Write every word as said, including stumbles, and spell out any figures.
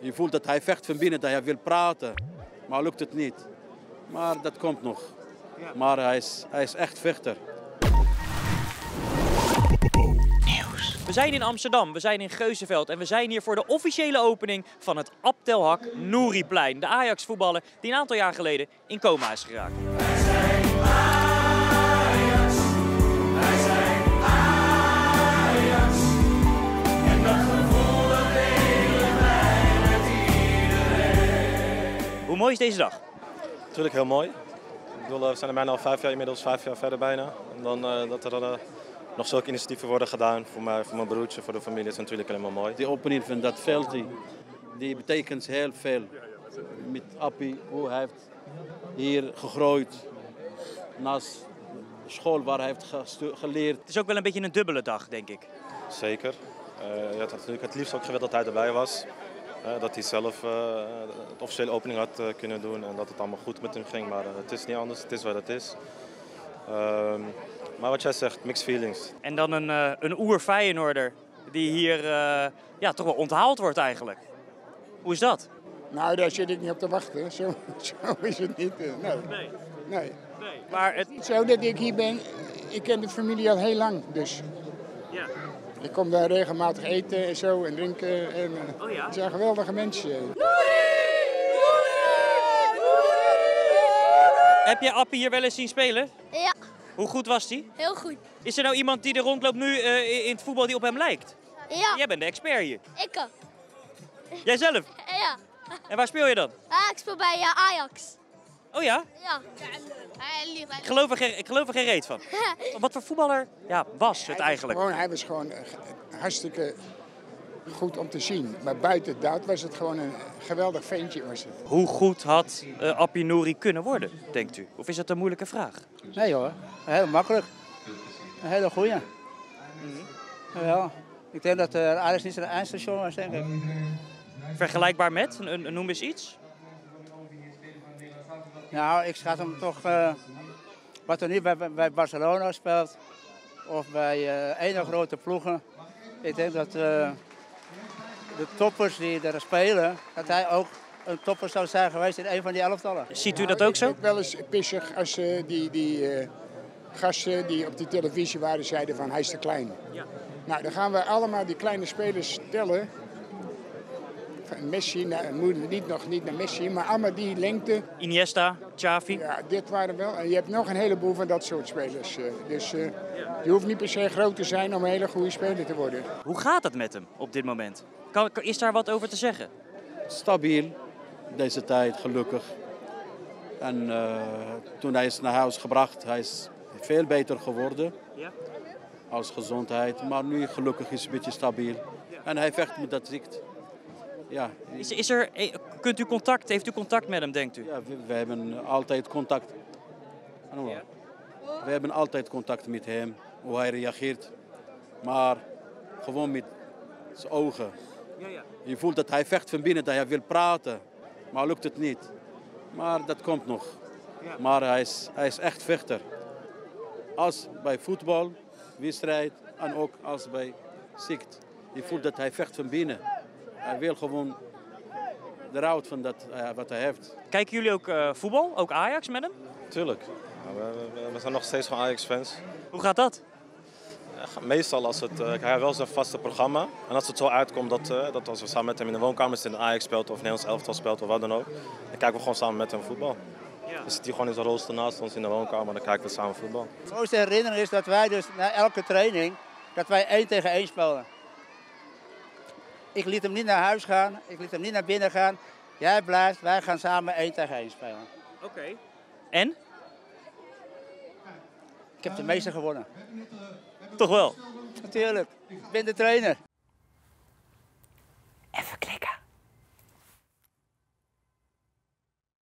Je voelt dat hij vecht van binnen, dat hij wil praten. Maar lukt het niet. Maar dat komt nog. Maar hij is, hij is echt vechter. We zijn in Amsterdam, we zijn in Geuzenveld en we zijn hier voor de officiële opening van het Abdelhak Nouriplein. De Ajax-voetballer die een aantal jaar geleden in coma is geraakt. Wij zijn Ajax, wij zijn Ajax. En dat gevoel dat delen wij met iedereen. Hoe mooi is deze dag? Natuurlijk heel mooi. Ik bedoel, we zijn er bijna al vijf jaar, inmiddels vijf jaar verder bijna. En dan uh, dat er uh, nog zulke initiatieven worden gedaan voor, mij, voor mijn broertje, voor de familie, is natuurlijk helemaal mooi. Die opening van dat veld, die, die betekent heel veel. Met Appie, hoe hij heeft hier gegroeid. Naast de school waar hij heeft geleerd. Het is ook wel een beetje een dubbele dag, denk ik. Zeker. Uh, je had natuurlijk het liefst ook gewild dat hij erbij was. Uh, dat hij zelf uh, de officiële opening had uh, kunnen doen en dat het allemaal goed met hem ging. Maar uh, het is niet anders, het is wat het is. Uh, maar wat jij zegt, mixed feelings. En dan een, uh, een oer-Feyenoorder die hier uh, ja, toch wel onthaald wordt eigenlijk. Hoe is dat? Nou, daar zit ik niet op te wachten. Zo, zo is het niet. Nee. Nee. nee. nee. Maar het... Zo dat ik hier ben, ik ken de familie al heel lang. Dus ja. Ik kom daar regelmatig eten en zo en drinken. En, uh, oh ja? Het zijn geweldige mensen. Heb je Appie hier wel eens zien spelen? Ja. Hoe goed was hij? Heel goed. Is er nou iemand die er rondloopt nu uh, in het voetbal die op hem lijkt? Ja. Jij bent de expert hier. Ik ook. Jijzelf? Ja. En waar speel je dan? Ah, ik speel bij uh, Ajax. Oh ja? Ja. Ik geloof er geen, ik geloof er geen reet van. Wat voor voetballer ja, was het eigenlijk? Gewoon, hij was gewoon hartstikke goed om te zien. Maar buiten dat was het gewoon een geweldig ventje. Was het. Hoe goed had uh, Appie Nouri kunnen worden, denkt u? Of is dat een moeilijke vraag? Nee hoor, heel makkelijk. Een hele goeie. Mm-hmm. Ja, ik denk dat uh, Ajax niet zijn eindstation was, denk ik. Vergelijkbaar met? N- noem eens iets. Nou, ik schat hem toch, uh, wat er nu bij, bij Barcelona speelt, of bij uh, ene grote ploegen. Ik denk dat uh, de toppers die er spelen, dat hij ook een topper zou zijn geweest in een van die elftallen. Ziet u dat ook zo? Ik ben wel eens pissig als uh, die, die uh, gasten die op die televisie waren zeiden van hij is te klein. Ja. Nou, dan gaan we allemaal die kleine spelers tellen. Messi, nou, moet niet nog niet naar Messi, maar allemaal die lengte. Iniesta, Xavi. Ja, dit waren wel. En je hebt nog een heleboel van dat soort spelers. Dus uh, je hoeft niet per se groot te zijn om een hele goede speler te worden. Hoe gaat het met hem op dit moment? Kan, is daar wat over te zeggen? Stabiel, deze tijd, gelukkig. En uh, toen hij is naar huis gebracht, hij is veel beter geworden. Ja. Als gezondheid, maar nu gelukkig is hij een beetje stabiel. En hij vecht met dat ziekte. Ja. Is, is er, kunt u contact, heeft u contact met hem, denkt u? Ja, we, we hebben altijd contact. Ja. We hebben altijd contact met hem, hoe hij reageert. Maar gewoon met zijn ogen. Ja, ja. Je voelt dat hij vecht van binnen, dat hij wil praten. Maar lukt het niet. Maar dat komt nog. Ja. Maar hij is, hij is echt vechter. Als bij voetbal, wedstrijd en ook als bij ziekte. Je voelt dat hij vecht van binnen. Hij wil gewoon eruit van dat, uh, wat hij heeft. Kijken jullie ook uh, voetbal? Ook Ajax met hem? Tuurlijk. Ja, we, we, we zijn nog steeds gewoon Ajax-fans. Hoe gaat dat? Ja, meestal als het, uh, hij heeft wel zijn vaste programma. En als het zo uitkomt dat, uh, dat als we samen met hem in de woonkamer zitten, in Ajax speelt of Nederlands elftal speelt of wat dan ook, dan kijken we gewoon samen met hem voetbal. Ja. Dan zit hij gewoon in zijn rolstoel naast ons in de woonkamer en dan kijken we samen voetbal. De mooiste herinnering is dat wij dus na elke training, dat wij één tegen één spelen. Ik liet hem niet naar huis gaan, ik liet hem niet naar binnen gaan. Jij blijft, wij gaan samen één tegen één spelen. Oké. Okay. En? Ik heb de meeste gewonnen. Toch wel? Natuurlijk, ik ben de trainer.